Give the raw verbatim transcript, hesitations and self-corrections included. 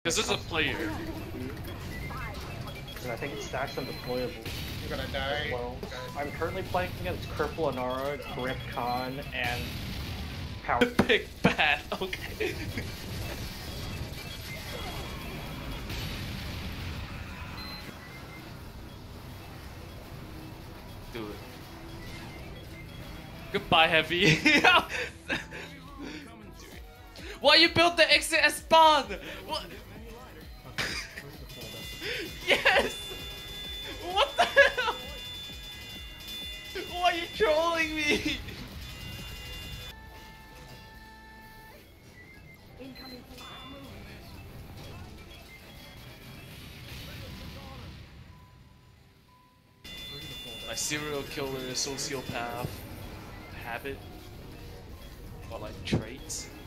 This is a player. And I think it stacks on deployable You're gonna die. as well. Okay. I'm currently playing against Kerpal Anara, Grip Khan, and Power. Pick bad. Okay. Do it. Goodbye, Heavy. Why you built the exit as spawn? What? Yes! What the hell? Why are you trolling me? My serial killer, sociopath, habit, or like traits.